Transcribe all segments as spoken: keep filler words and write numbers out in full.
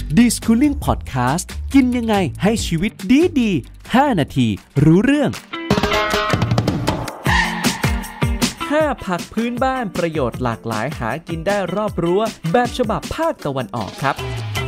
Discooling Podcast กินยังไงให้ชีวิตดีดีห้านาทีรู้เรื่องห้าผักพื้นบ้านประโยชน์หลากหลายหากินได้รอบรั้วแบบฉบับภาคตะวันออกครับ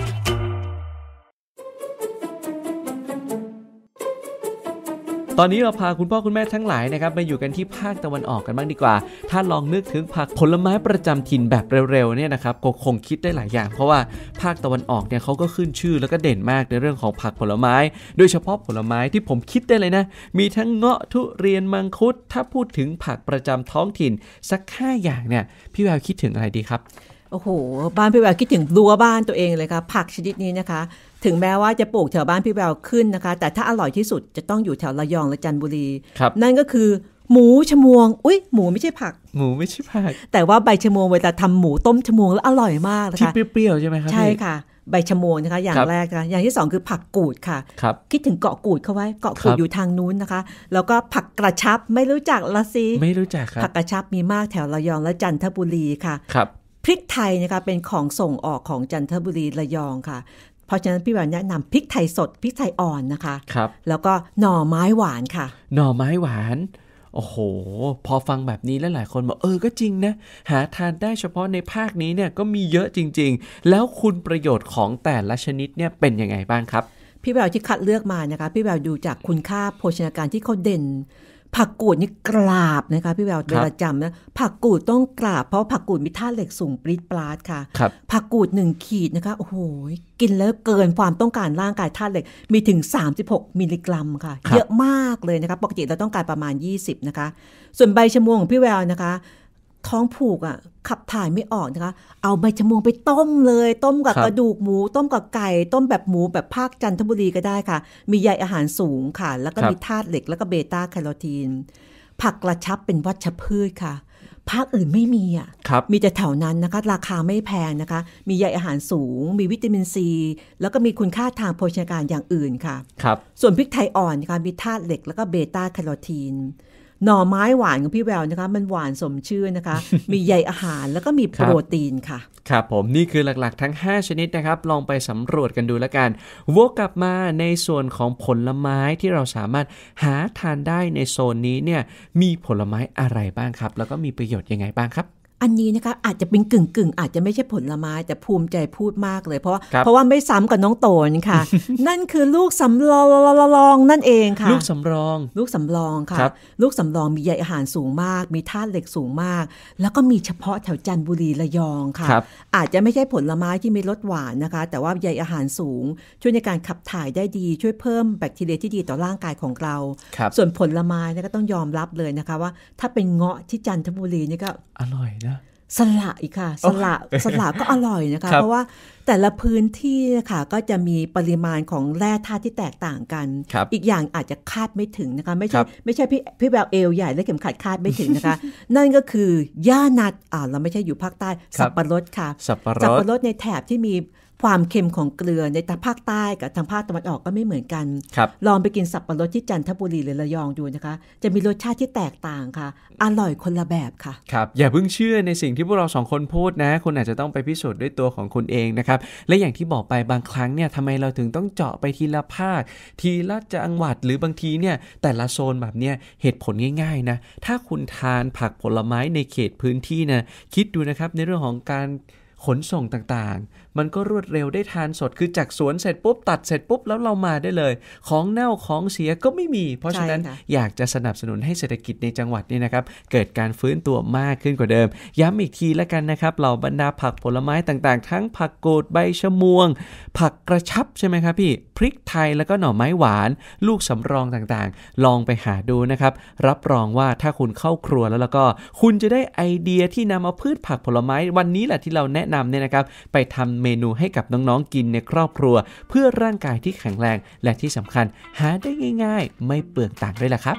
ตอนนี้เราพาคุณพ่อคุณแม่ทั้งหลายนะครับมาอยู่กันที่ภาคตะวันออกกันบ้างดีกว่าถ้าลองนึกถึงผักผลไม้ประจำถิ่นแบบเร็วๆเนี่ยนะครับก็คงคิดได้หลายอย่างเพราะว่าภาคตะวันออกเนี่ยเขาก็ขึ้นชื่อแล้วก็เด่นมากในเรื่องของผักผลไม้โดยเฉพาะผลไม้ที่ผมคิดได้เลยนะมีทั้งเงาะทุเรียนมังคุดถ้าพูดถึงผักประจำท้องถิ่นสักห้าอย่างเนี่ยพี่แววคิดถึงอะไรดีครับโอ้โหบ้านพี่แววคิดถึงรั้วบ้านตัวเองเลยค่ะผักชนิดนี้นะคะถึงแม้ว่าจะปลูกแถวบ้านพี่แววขึ้นนะคะแต่ถ้าอร่อยที่สุดจะต้องอยู่แถวระยองและจันทบุรีนั่นก็คือหมูชมวงอุ๊ยหมูไม่ใช่ผักหมูไม่ใช่ผักแต่ว่าใบชมวงเวลาทำหมูต้มชมวงแล้วอร่อยมากนะคะที่เปรี้ยวๆใช่ไหมครับใช่ค่ะใบชมวงนะคะอย่างแรกนะคะอย่างที่สองคือผักกูดค่ะคิดถึงเกาะกูดเข้าไว้เกาะกูดอยู่ทางนู้นนะคะแล้วก็ผักกระชับไม่รู้จักละสิไม่รู้จักครับผักกระชับมีมากแถวระยองและจันทบุรีค่ะครับพริกไทยนะคะเป็นของส่งออกของจันทบุรีระยองค่ะเพราะฉะนั้นพี่แววแนะนำพริกไทยสดพริกไทยอ่อนนะคะครับแล้วก็หน่อไม้หวานค่ะหน่อไม้หวานโอ้โหพอฟังแบบนี้แล้วหลายคนบอกเออก็จริงนะหาทานได้เฉพาะในภาคนี้เนี่ยก็มีเยอะจริงๆแล้วคุณประโยชน์ของแต่ละชนิดเนี่ยเป็นยังไงบ้างครับพี่แววที่คัดเลือกมานะคะพี่แววดูจากคุณค่าโภชนาการที่เขาเด่นผักกูดนี่กราบนะคะพี่แววเวลาจำนะผักกูดต้องกราบเพราะผักกูดมีธาตุเหล็กสูงปริ๊ดปราดค่ะผักกูดหนึ่งขีดนะคะโอ้โหกินแล้วเกินความต้องการร่างกายธาตุเหล็กมีถึงสามสิบหกมิลลิกรัมค่ะเยอะมากเลยนะคะปกติเราต้องการประมาณยี่สิบนะคะส่วนใบชะมวงของพี่แววนะคะท้องผูกอ่ะขับถ่ายไม่ออกนะคะเอาใบชะมวงไปต้มเลยต้มกับกระดูกหมูต้มกับไก่ต้มแบบหมูแบบภาคจันทบุรีก็ได้ค่ะมีใยอาหารสูงค่ะแล้วก็มีธาตุเหล็กแล้วก็เบต้าแคโรทีนผักกระชับเป็นวัชพืชค่ะภาคอื่นไม่มีอ่ะมีแต่แถวนั้นนะคะราคาไม่แพงนะคะมีใยอาหารสูงมีวิตามินซีแล้วก็มีคุณค่าทางโภชนาการอย่างอื่นค่ะส่วนพริกไทยอ่อนนะคะมีธาตุเหล็กแล้วก็เบต้าแคโรทีนหน่อไม้หวานของพี่แววนะคะมันหวานสมชื่อนะคะมีใยอาหารแล้วก็มีโปรตีนค่ะครับผมนี่คือหลักๆทั้งห้าชนิดนะครับลองไปสำรวจกันดูแล้วกันวกกลับมาในส่วนของผลไม้ที่เราสามารถหาทานได้ในโซนนี้เนี่ยมีผลไม้อะไรบ้างครับแล้วก็มีประโยชน์ยังไงบ้างครับอันนี้นะคะอาจจะเป็นกึ่งๆอาจจะไม่ใช่ผลไม้แต่ภูมิใจพูดมากเลยเพราะเพราะว่าไม่ซ้ำกับน้องโตนค่ะ นั่นคือลูกสำรองนั่นเองค่ะลูกสำรองลูกสำรองค่ะลูกสำรองมีใยอาหารสูงมากมีธาตุเหล็กสูงมากแล้วก็มีเฉพาะแถวจันทบุรีระยองค่ะอาจจะไม่ใช่ผลไม้ที่มีรสหวานนะคะแต่ว่าใยอาหารสูงช่วยในการขับถ่ายได้ดีช่วยเพิ่มแบคทีเรียที่ดีต่อร่างกายของเราส่วนผลไม้ก็ต้องยอมรับเลยนะคะว่าถ้าเป็นเงาะที่จันทบุรีนี่ก็อร่อยนะสละอีกค่ะสละสละก็อร่อยนะคะเพราะว่าแต่ละพื้นที่ค่ะก็จะมีปริมาณของแร่ธาตุที่แตกต่างกันอีกอย่างอาจจะคาดไม่ถึงนะคะไม่ใช่ไม่ใช่พี่พี่แววเอวใหญ่และเข็มขัดคาดไม่ถึงนะคะนั่นก็คือย่านัดอ่าเราไม่ใช่อยู่ภาคใต้สับปะรดค่ะสับปะรดสับปะรดในแถบที่มีความเค็มของเกลือในทางภาคใต้กับทางภาคตะวันออกก็ไม่เหมือนกันลองไปกินสับปะรดที่จันทบุรีหรือระยองดูนะคะจะมีรสชาติที่แตกต่างค่ะอร่อยคนละแบบค่ะครับอย่าเพิ่งเชื่อในสิ่งที่พวกเราสองคนพูดนะคุณอาจจะต้องไปพิสูจน์ด้วยตัวของคุณเองนะครับและอย่างที่บอกไปบางครั้งเนี่ยทำไมเราถึงต้องเจาะไปทีละภาคทีละจังหวัดหรือบางทีเนี่ยแต่ละโซนแบบเนี้ยเหตุผลง่ายๆนะถ้าคุณทานผักผลไม้ในเขตพื้นที่นะคิดดูนะครับในเรื่องของการขนส่งต่างๆมันก็รวดเร็วได้ทานสดคือจากสวนเสร็จปุ๊บตัดเสร็จปุ๊บแล้วเรามาได้เลยของเน่าของเสียก็ไม่มีเพราะฉะนั้นอยากจะสนับสนุนให้เศรษฐกิจในจังหวัดนี้นะครับเกิดการฟื้นตัวมากขึ้นกว่าเดิมย้ำอีกทีแล้วกันนะครับเหล่าบรรดาผักผลไม้ต่างๆทั้งผักกูดใบชะมวงผักกระชับใช่ไหมครับพี่พริกไทยแล้วก็หน่อไม้หวานลูกสำรองต่างๆลองไปหาดูนะครับรับรองว่าถ้าคุณเข้าครัวแล้วแล้วก็คุณจะได้ไอเดียที่นำเอาพืชผักผลไม้วันนี้แหละที่เราแนะนำเนี่ยนะครับไปทำเมนูให้กับน้องๆกินในครอบครัวเพื่อร่างกายที่แข็งแรงและที่สำคัญหาได้ง่ายๆไม่เปลืองตังค์ด้วยล่ะครับ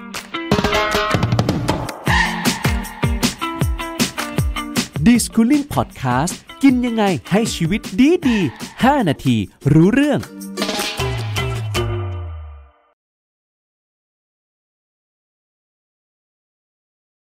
Discooling Podcast กินยังไงให้ชีวิตดีๆห้านาทีรู้เรื่อง